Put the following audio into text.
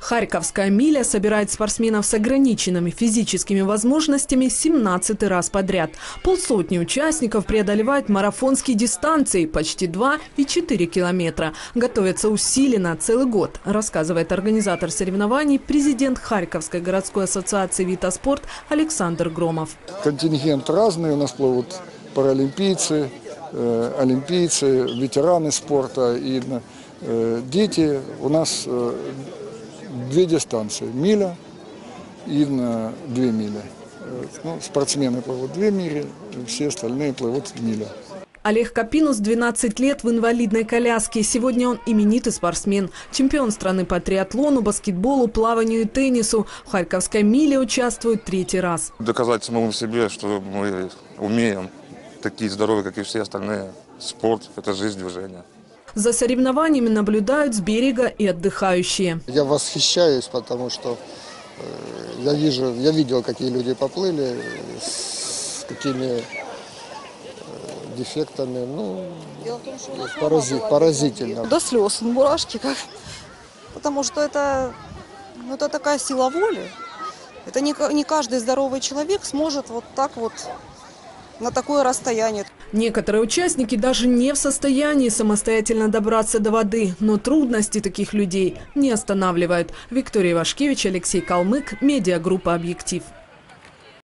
Харьковская миля собирает спортсменов с ограниченными физическими возможностями 17-й раз подряд. Полсотни участников преодолевают марафонские дистанции почти 2 и 4 километра. Готовятся усиленно целый год, рассказывает организатор соревнований, президент Харьковской городской ассоциации «Витаспорт» Александр Громов. Контингент разный, у нас плывут паралимпийцы, олимпийцы, ветераны спорта и дети. У нас две дистанции – миля и 2 мили. Спортсмены плывут 2 мили, все остальные плывут миля. Олег Капинус 12 лет в инвалидной коляске. Сегодня он именитый спортсмен. Чемпион страны по триатлону, баскетболу, плаванию и теннису. В Харьковской миле участвует 3-й раз. Доказать самому себе, что мы умеем, такие здоровые, как и все остальные. Спорт – это жизнь, движение. За соревнованиями наблюдают с берега и отдыхающие. Я восхищаюсь, потому что я видел, какие люди поплыли, с какими дефектами. Поразительно. До слез, мурашки, потому что это такая сила воли. Это не каждый здоровый человек сможет вот так вот на такое расстояние. Некоторые участники даже не в состоянии самостоятельно добраться до воды, но трудности таких людей не останавливают. Виктория Ивашкевич, Алексей Калмык, медиагруппа «Объектив».